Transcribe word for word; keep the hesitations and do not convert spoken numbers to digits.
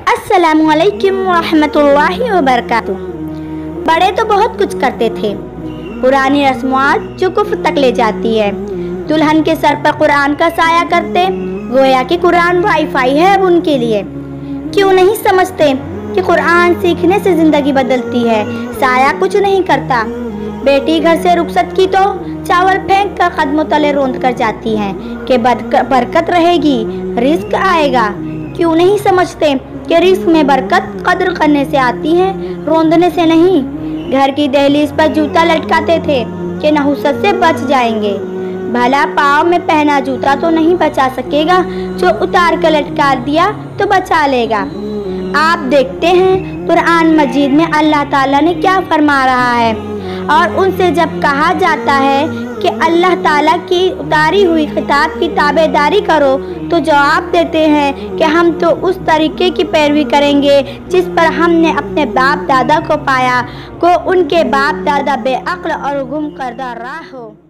अस्सलामु अलैकुम रहमतुल्लाहि व बरकातुहू। बड़े तो बहुत कुछ करते थे, पुरानी रस्मात जो कुफ्र तक ले जाती है। दुल्हन के सर पर कुरान का साया करते, गोया कि कुरान वाईफाई है अब उनके लिए। क्यों नहीं समझते कि कुरान सीखने से ज़िंदगी बदलती है, साया कुछ नहीं करता। बेटी घर से रुखसत की तो चावल फेंक कर कदमों तले रोंद कर जाती हैं कि बरकत रहेगी, रिस्क आएगा। क्यों नहीं समझते कि रिस्क में बरकत कद्र करने से आती है, रोंदने से नहीं। घर की दहलीज पर जूता लटकाते थे कि नहुसत से बच जाएंगे। भला पाँव में पहना जूता तो नहीं बचा सकेगा, जो उतार कर लटका दिया तो बचा लेगा। आप देखते हैं कुरान मजीद में अल्लाह ताला ने क्या फरमा रहा है, और उनसे जब कहा जाता है कि अल्लाह ताला की उतारी हुई किताब की ताबेदारी करो, तो जवाब देते हैं कि हम तो उस तरीके की पैरवी करेंगे जिस पर हमने अपने बाप दादा को पाया, को उनके बाप दादा बेअक्ल और गुम करदा राह हो।